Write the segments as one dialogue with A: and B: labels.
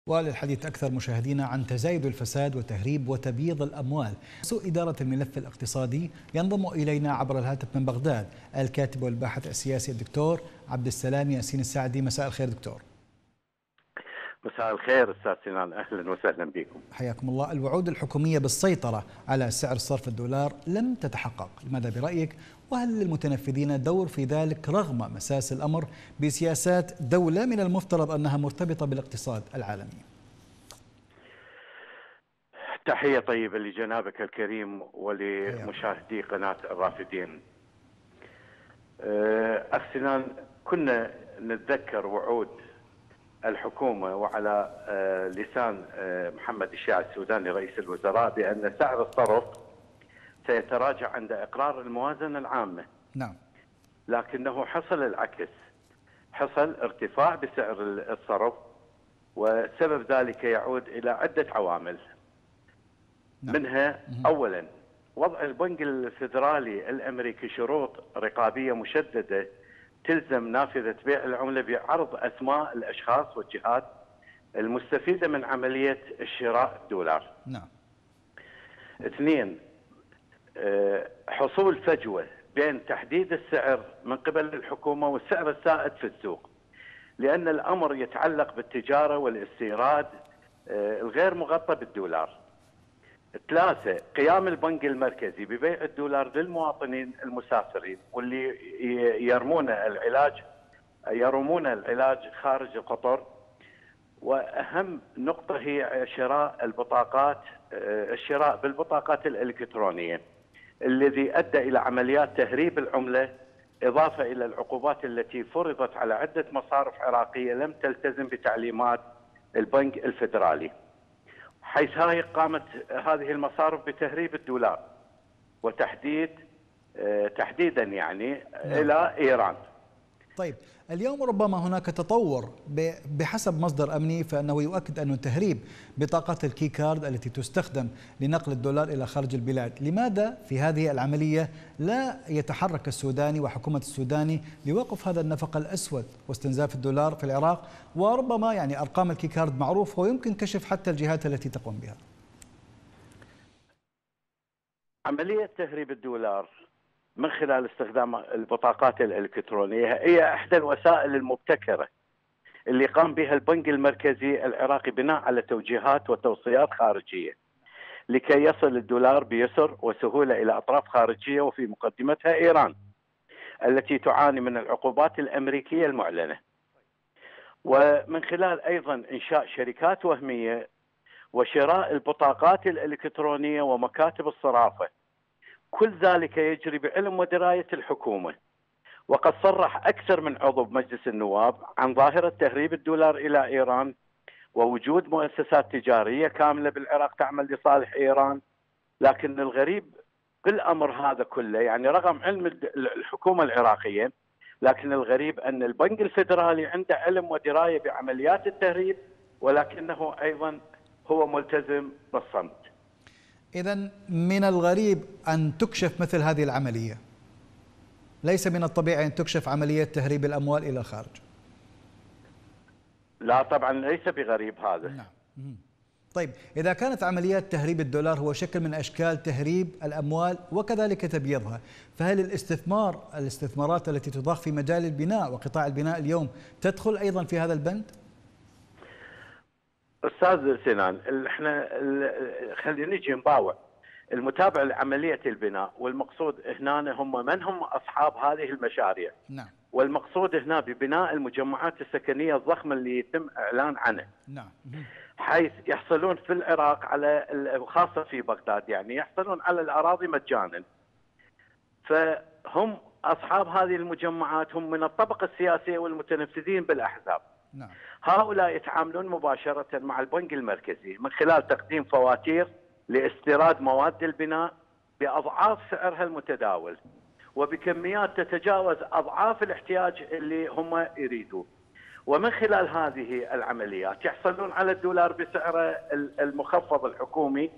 A: وللحديث أكثر مشاهدينا عن تزايد الفساد وتهريب وتبييض الأموال سوء إدارة الملف الاقتصادي، ينضم إلينا عبر الهاتف من بغداد الكاتب والباحث السياسي الدكتور عبد السلام ياسين الساعدي. مساء الخير دكتور.
B: مساء الخير استاذ سنان، اهلا وسهلا بكم.
A: حياكم الله. الوعود الحكومية بالسيطرة على سعر صرف الدولار لم تتحقق، لماذا برأيك؟ وهل للمتنفذين دور في ذلك رغم مساس الأمر بسياسات دولة من المفترض أنها مرتبطة بالاقتصاد العالمي؟
B: تحية طيبة لجنابك الكريم ولمشاهدي قناة الرافدين. أخ سنان، كنا نتذكر وعود الحكومة وعلى لسان محمد الشيع السوداني رئيس الوزراء بأن سعر الصرف سيتراجع عند إقرار الموازنة العامة.
A: نعم.
B: لكنه حصل العكس، حصل ارتفاع بسعر الصرف، وسبب ذلك يعود إلى عدة عوامل. نعم. منها أولا وضع البنك الفيدرالي الأمريكي شروط رقابية مشددة تلزم نافذة بيع العملة بعرض أسماء الأشخاص والجهات المستفيدة من عملية شراء الدولار.
A: نعم.
B: اثنين، حصول فجوة بين تحديد السعر من قبل الحكومة والسعر السائد في السوق، لأن الأمر يتعلق بالتجارة والاستيراد الغير مغطى بالدولار. ثلاثة، قيام البنك المركزي ببيع الدولار للمواطنين المسافرين واللي يرمون العلاج خارج قطر. وأهم نقطة هي الشراء بالبطاقات الإلكترونية الذي أدى إلى عمليات تهريب العملة، إضافة إلى العقوبات التي فرضت على عدة مصارف عراقية لم تلتزم بتعليمات البنك الفيدرالي، حيث قامت هذه المصارف بتهريب الدولار تحديدا إلى إيران.
A: طيب، اليوم ربما هناك تطور بحسب مصدر أمني، فإنه يؤكد أن تهريب بطاقات الكي كارد التي تستخدم لنقل الدولار إلى خارج البلاد. لماذا في هذه العملية لا يتحرك السوداني وحكومة السوداني لوقف هذا النفق الأسود واستنزاف الدولار في العراق؟ وربما أرقام الكي كارد معروفة ويمكن كشف حتى الجهات التي تقوم بها.
B: عملية تهريب الدولار من خلال استخدام البطاقات الإلكترونية هي إحدى الوسائل المبتكرة اللي قام بها البنك المركزي العراقي بناء على توجيهات وتوصيات خارجية لكي يصل الدولار بيسر وسهولة إلى أطراف خارجية، وفي مقدمتها إيران التي تعاني من العقوبات الأمريكية المعلنة. ومن خلال أيضا إنشاء شركات وهمية وشراء البطاقات الإلكترونية ومكاتب الصرافة، كل ذلك يجري بعلم ودراية الحكومة. وقد صرح أكثر من عضو بمجلس النواب عن ظاهرة تهريب الدولار إلى إيران ووجود مؤسسات تجارية كاملة بالعراق تعمل لصالح إيران. لكن الغريب بالأمر هذا كله، رغم علم الحكومة العراقية، لكن الغريب أن البنك الفيدرالي عنده علم ودراية بعمليات التهريب، ولكنه أيضا هو ملتزم بالصمت.
A: إذن من الغريب أن تكشف مثل هذه العملية، ليس من الطبيعي أن تكشف عملية تهريب الأموال إلى الخارج.
B: لا طبعا ليس بغريب هذا.
A: نعم. طيب، إذا كانت عمليات تهريب الدولار هو شكل من أشكال تهريب الأموال وكذلك تبييضها، فهل الاستثمارات التي تضخ في مجال البناء وقطاع البناء اليوم تدخل أيضا في هذا البند؟
B: أستاذ سنان، احنا خلينا نجي نباوع المتابع لعملية البناء، والمقصود هنا من هم أصحاب هذه المشاريع.
A: نعم.
B: والمقصود هنا ببناء المجمعات السكنية الضخمة اللي يتم إعلان عنه.
A: نعم.
B: حيث يحصلون في العراق على، خاصة في بغداد، يحصلون على الأراضي مجانا. فهم أصحاب هذه المجمعات هم من الطبقة السياسية والمتنفذين بالأحزاب.
A: نعم.
B: هؤلاء يتعاملون مباشرة مع البنك المركزي من خلال تقديم فواتير لاستيراد مواد البناء بأضعاف سعرها المتداول وبكميات تتجاوز أضعاف الاحتياج اللي هم يريدوه. ومن خلال هذه العمليات يحصلون على الدولار بسعره المخفض الحكومي،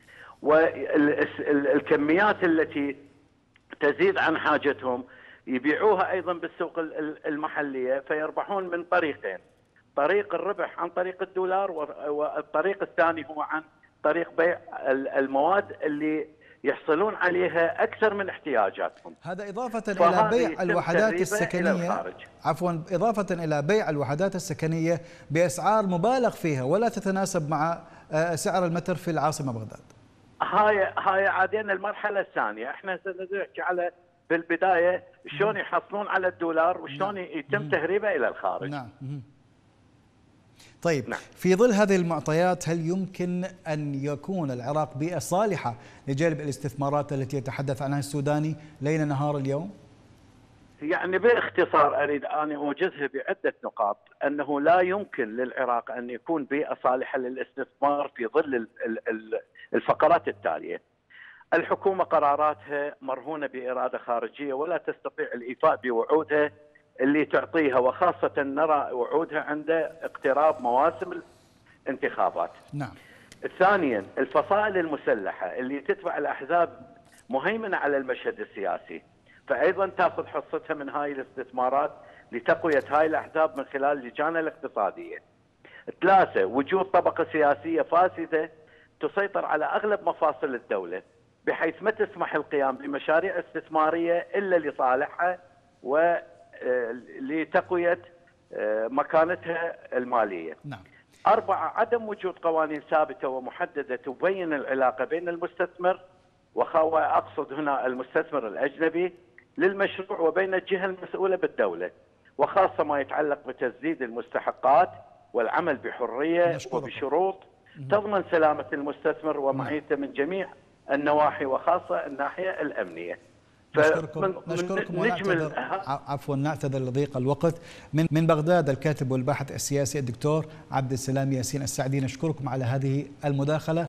B: والكميات التي تزيد عن حاجتهم يبيعوها أيضا بالسوق المحلية، فيربحون من طريقين: طريق الربح عن طريق الدولار، والطريق الثاني هو عن طريق بيع المواد اللي يحصلون عليها أكثر من احتياجاتهم.
A: هذا إضافة إلى بيع الوحدات السكنية، عفوا، إضافة إلى بيع الوحدات السكنية بأسعار مبالغ فيها ولا تتناسب مع سعر المتر في العاصمة بغداد.
B: هاي عادين المرحلة الثانية، احنا سنحكي على بالبداية شلون يحصلون على الدولار وشلون يتم تهريبه إلى الخارج.
A: نعم. طيب، نعم. في ظل هذه المعطيات هل يمكن أن يكون العراق بيئة صالحة لجلب الاستثمارات التي يتحدث عنها السوداني ليل نهار اليوم؟
B: يعني باختصار أريد أن أوجزها بعدة نقاط، أنه لا يمكن للعراق أن يكون بيئة صالحة للاستثمار في ظل الفقرات التالية. الحكومة قراراتها مرهونة بإرادة خارجية ولا تستطيع الإيفاء بوعودها اللي تعطيها، وخاصة نرى وعودها عند اقتراب مواسم الانتخابات.
A: نعم.
B: ثانيا، الفصائل المسلحة اللي تتبع الأحزاب مهيمنة على المشهد السياسي، فأيضا تأخذ حصتها من هاي الاستثمارات لتقوية هاي الأحزاب من خلال اللجان الاقتصادية. ثلاثة، وجود طبقة سياسية فاسدة تسيطر على أغلب مفاصل الدولة، بحيث ما تسمح القيام بمشاريع استثمارية إلا لصالحها ولتقوية مكانتها المالية.
A: نعم.
B: أربعة، عدم وجود قوانين ثابتة ومحددة تبين العلاقة بين المستثمر، وأقصد هنا المستثمر الأجنبي للمشروع، وبين الجهة المسؤولة بالدولة، وخاصة ما يتعلق بتسديد المستحقات والعمل بحرية وبشروط تضمن سلامة المستثمر ومعيته من جميع النواحي، وخاصة الناحية الأمنية.
A: نشكركم نعتذر لضيق الوقت. من بغداد الكاتب والباحث السياسي الدكتور عبد السلام ياسين السعدي، نشكركم على هذه المداخلة.